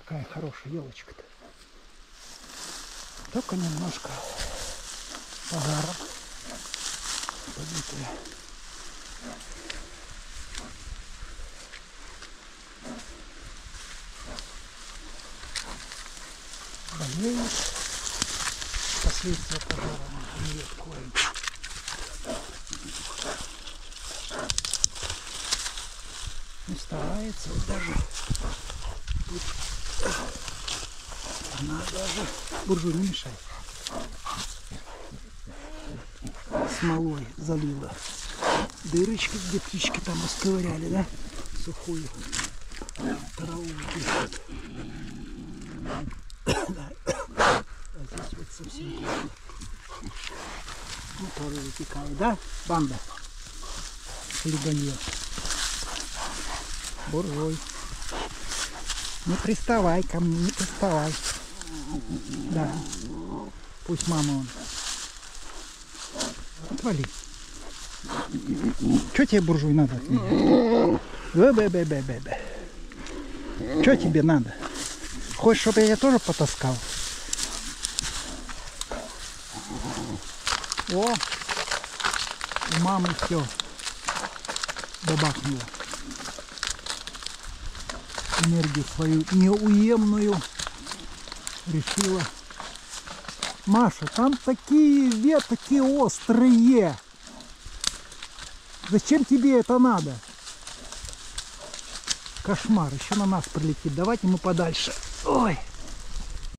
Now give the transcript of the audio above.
Какая хорошая елочка-то. Только немножко пожаром побитая. Болеет. Последствия пожара не корень. Не старается вот даже. Она даже буржуй не мешает. Смолой залила дырочки, где птички там расковыряли, да? Сухую траву вытекает. А здесь вот совсем ну, тоже вытекает, да, банда? Либо нет. Буржуй. Не приставай ко мне, не приставай. Да. Пусть мама он. Отвали. Что тебе, буржуй, надо от меня? Бе-бе-бе-бе-бе. Что тебе надо? Хочешь, чтобы я тебя тоже потаскал? О! У мамы все добахнуло. Энергию свою неуемную решила. Маша, там такие ветки острые. Зачем тебе это надо? Кошмар, еще на нас прилетит. Давайте мы подальше. Ой.